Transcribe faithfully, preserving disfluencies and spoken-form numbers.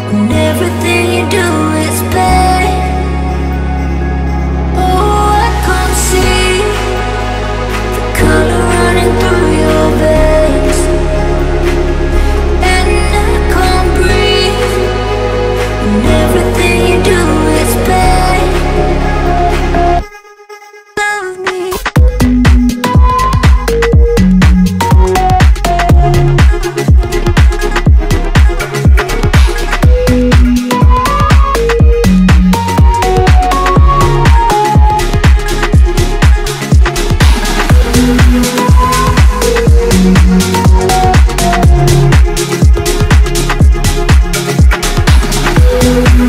and everything you do is bad. Oh, I can't see the color running through your veins, and I can't breathe, and everything you do is bad. Love me. We'll be right back.